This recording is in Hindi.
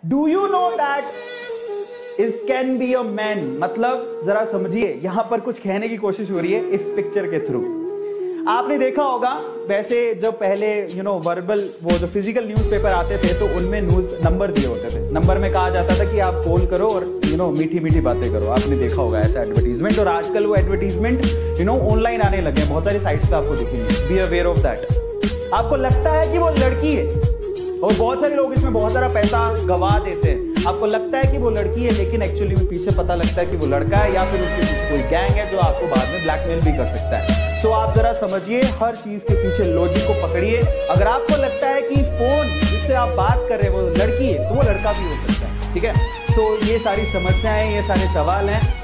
Do you know that is can be a man? मतलब जरा समझिए, यहां पर कुछ कहने की कोशिश हो रही है इस पिक्चर के थ्रू। आपने देखा होगा वैसे जब पहले वर्बल वो जो फिजिकल न्यूज़पेपर आते थे तो उनमें न्यूज नंबर दिए होते थे। नंबर में कहा जाता था कि आप कॉल करो और मीठी मीठी बातें करो। आपने देखा होगा ऐसा एडवर्टीजमेंट। और आजकल वो एडवर्टीजमेंट ऑनलाइन आने लगे हैं, बहुत सारी साइट्स पे आपको दिखेंगे। Be aware of that. आपको लगता है कि वो लड़की है और बहुत सारे लोग इसमें बहुत सारा पैसा गवा देते हैं। आपको लगता है कि वो लड़की है लेकिन एक्चुअली में पीछे पता लगता है कि वो लड़का है या फिर उसके पीछे कोई गैंग है जो आपको बाद में ब्लैकमेल भी कर सकता है। सो आप जरा समझिए, हर चीज के पीछे लॉजिक को पकड़िए। अगर आपको लगता है कि फोन जिससे आप बात कर रहे हैं वो लड़की है तो वो लड़का भी हो सकता है। ठीक है, सो ये सारी समस्याएं, ये सारे सवाल हैं।